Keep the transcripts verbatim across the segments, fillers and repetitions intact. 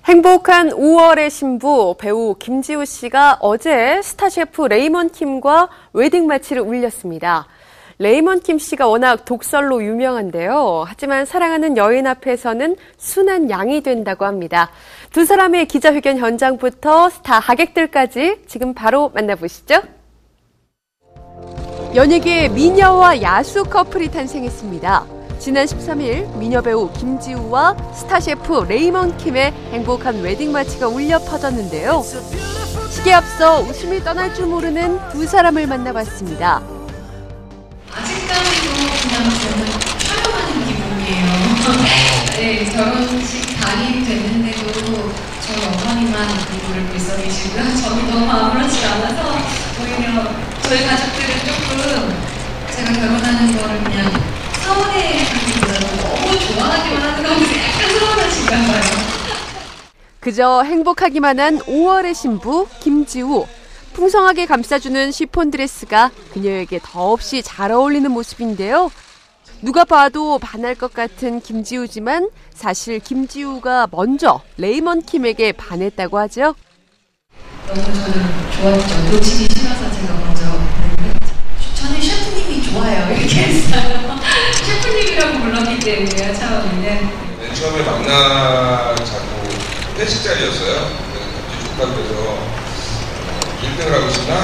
행복한 오월의 신부 배우 김지우 씨가 어제 스타 셰프 레이먼 킴과 웨딩 마치를 울렸습니다. 레이먼 킴 씨가 워낙 독설로 유명한데요. 하지만 사랑하는 여인 앞에서는 순한 양이 된다고 합니다. 두 사람의 기자회견 현장부터 스타 하객들까지 지금 바로 만나보시죠. 연예계의 미녀와 야수 커플이 탄생했습니다. 지난 십삼 일 미녀 배우 김지우와 스타 셰프 레이먼 킴의 행복한 웨딩 마치가 울려 퍼졌는데요. 시기에 앞서 웃음이 떠날 줄 모르는 두 사람을 만나봤습니다. 아직까지도 그냥 저는 촬영하는 기분이에요. 네, 결혼식 달이 됐는데도 저희 어머니만 이불을 들썩이시고요. 저는 너무 아무렇지 않아서 오히려 저희 가족들은 조금 제가 결혼하는 거를 그냥 서운해하기보다는 너무 좋아하기만 하는 것 같아서 약간 서운하신가 봐요. 그저 행복하기만 한 오월의 신부 김지우. 풍성하게 감싸주는 시폰 드레스가 그녀에게 더없이 잘 어울리는 모습인데요. 누가 봐도 반할 것 같은 김지우지만 사실 김지우가 먼저 레이먼 킴에게 반했다고 하죠. 너무 저는 좋았죠. 놓치기 싫어서 제가 먼저 저는 셰프님이 좋아요 이렇게 했어요. 셰프님이라고 불렀기 때문에요. 처음에는. 네, 처음에 만나자고 회식 자리였어요. 갑자기 족밥에서 일 등을 하고 싶나?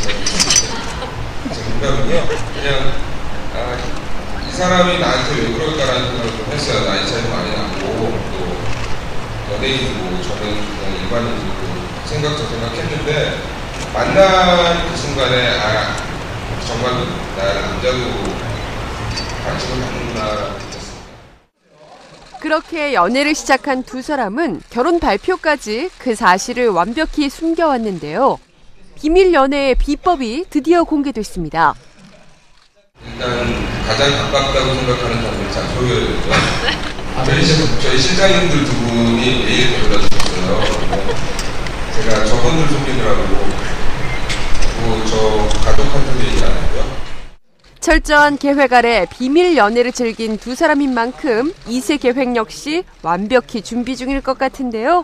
제 생각은요. 그냥 아, 이 사람이 나한테 왜 그럴까라는 생각을 좀 했어요. 나이 차이도 많이 나고 또 연예인이고 저는 그냥 일반인이고 생각 저 생각했는데 만난 그 순간에 아 정말 나의 남자도 관심을 갖는구나라고 느꼈습니다. 그렇게 연애를 시작한 두 사람은 결혼 발표까지 그 사실을 완벽히 숨겨왔는데요. 비밀 연애의 비법이 드디어 공개됐습니다. 일단 가장 가깝다고 생각하는 장소는 장소였죠. 저희, 저희 실장님들 두 분이 매일 불러주셨어요. 제가 저분들 속이느라고 저 가족한테도 얘기 안 했고요. 철저한 계획 아래 비밀 연애를 즐긴 두 사람인 만큼 이 세 계획 역시 완벽히 준비 중일 것 같은데요.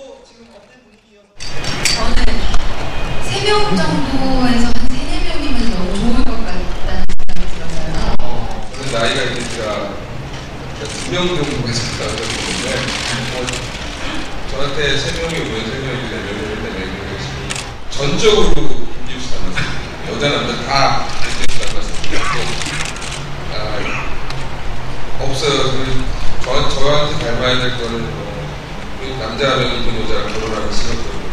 저는 세 명 정도에서 한 세네 명이면 너무 좋을 것 같다는 생각이 들었어요. 어, 저는 나이가 있으니까 두 명 정도가 있다고 생각했는데 뭐, 저한테 세 명이 오면 세 명이 되면 네 명이 전적으로 김지우 씨 닮았어요. 여자 남자 다 김지우 씨 닮았어요. 아, 없어요. 저, 저한테 닮아야 될 거는 뭐, 남자면 이쁜 여자랑 결혼하기 싫었거든요.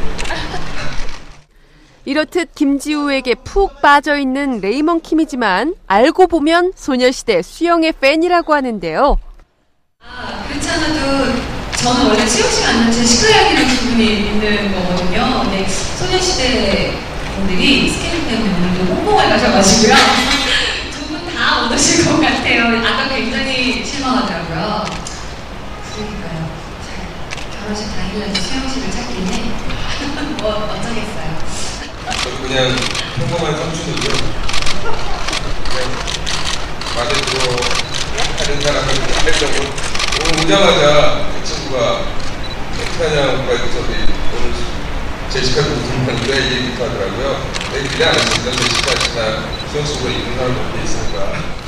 이렇듯 김지우에게 푹 빠져있는 레이먼 킴이지만 알고 보면 소녀시대 수영의 팬이라고 하는데요. 아, 그렇지 않아도 저는 원래 수영식 안 하면 제 시카약이라는 기분이 있는 거거든요. 근데 소녀시대 분들이 스케줄 때문에 오늘도 홍콩을 가셔가지고요. 두 분 다 못 오실 것 같아요. 아까 굉장히 실망하더라고요. 그러니까요. 잘 결혼식 당일날 수영식을 찾긴 해. 뭐 어쩌겠어요. 저도 그냥 평범한 삼촌이고요. 그냥 말에 들어 다른 사람을 했다고 오늘 오자마자 그 친구가 태연양 오빠 저기 오늘 제시카도 웃음하는데 이 얘기도 하더라고요. 내 기대 안 했습니다. 제시카 씨나 수영 속으로 있는 사람 옆에 있으니까.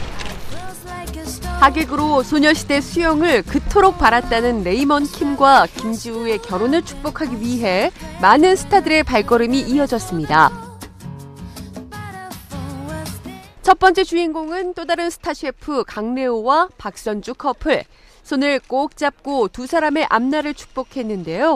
하객으로 소녀시대 수영을 그토록 바랐다는 레이먼 킴과 김지우의 결혼을 축복하기 위해 많은 스타들의 발걸음이 이어졌습니다. 첫 번째 주인공은 또 다른 스타 셰프 강래호와 박선주 커플. 손을 꼭 잡고 두 사람의 앞날을 축복했는데요.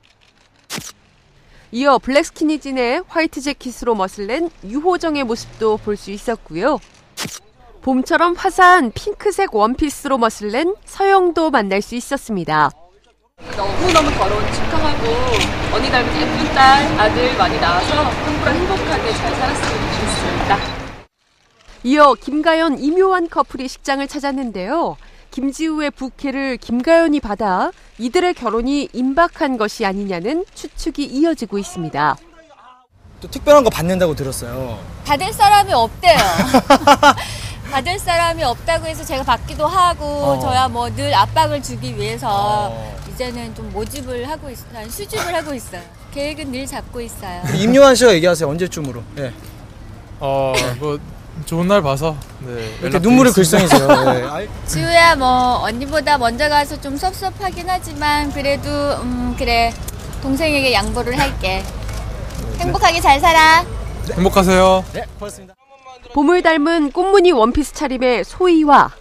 이어 블랙스키니진의 화이트 재킷으로 멋을낸 유호정의 모습도 볼 수 있었고요. 봄처럼 화사한 핑크색 원피스로 멋을낸 서영도 만날 수 있었습니다. 너무너무 결혼 축하하고 언니 닮은 예쁜 딸, 아들 많이 낳아서 형부랑 행복하게 잘 살았으면 좋겠습니다. 이어 김가연, 이묘한 커플이 식장을 찾았는데요. 김지우의 부케를 김가연이 받아 이들의 결혼이 임박한 것이 아니냐는 추측이 이어지고 있습니다. 또 특별한 거 받는다고 들었어요. 받을 사람이 없대요. 받을 사람이 없다고 해서 제가 받기도 하고 어. 저야 뭐 늘 압박을 주기 위해서 어. 이제 이제는 좀 모집을 하고 있어요. 수집을 하고 있어요. 계획은 늘 잡고 있어요. 임요한 씨가 얘기하세요. 언제쯤으로? 예. 어, 뭐 좋은 날 봐서 네, 이렇게 눈물을 글썽이세요. 네. 아이, 지우야, 뭐 언니보다 먼저 가서 좀 섭섭하긴 하지만 그래도 음 그래 동생에게 양보를 할게. 행복하게 잘 살아. 행복하세요. 네, 고맙습니다. 봄을 닮은 꽃무늬 원피스 차림의 소희와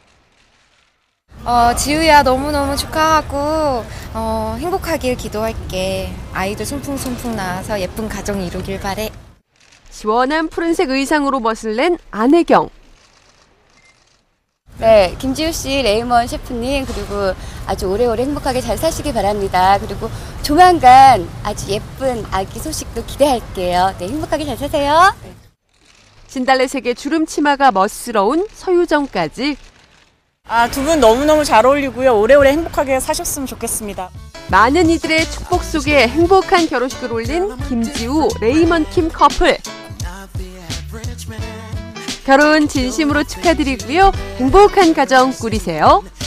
어, 지우야 너무너무 축하하고 어, 행복하길 기도할게. 아이도 순풍순풍 나와서 예쁜 가정 이루길 바래. 시원한 푸른색 의상으로 멋을 낸 안혜경. 네, 김지우 씨, 레이먼 셰프님, 그리고 아주 오래오래 행복하게 잘 사시길 바랍니다. 그리고 조만간 아주 예쁜 아기 소식도 기대할게요. 네, 행복하게 잘 사세요. 네. 진달래색의 주름 치마가 멋스러운 서유정까지. 아, 두 분 너무너무 잘 어울리고요. 오래오래 행복하게 사셨으면 좋겠습니다. 많은 이들의 축복 속에 행복한 결혼식을 올린 김지우, 레이먼 킴 커플. 결혼 진심으로 축하드리고요. 행복한 가정 꾸리세요.